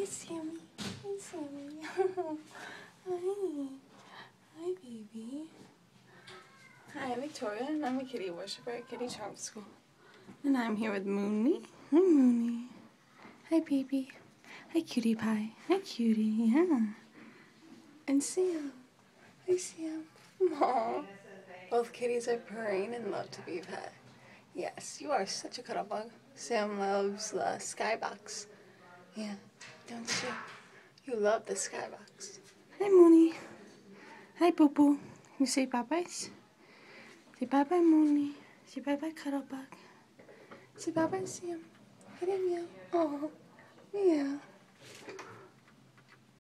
Hi, Sammy. Hi, Sammy. Hi. Hi, baby. Hi, I'm Victoria, and I'm a kitty worshiper at Kitty Charm School. And I'm here with Mooney. Hi, Mooney. Hi, baby. Hi, cutie pie. Hi, cutie. Yeah. And Sam. Hi, Sam. Aww. Both kitties are purring and love to be pet. Yes, you are such a cuddle bug. Sam loves the skybox. Yeah, don't you? You love the skybox. Hi, Mooney. Hi, Boo Boo. You say bye-byes? Say bye-bye, Mooney. Say bye-bye, cuddle bug. Say bye-bye, Sam. Get in, meow. Oh, meow.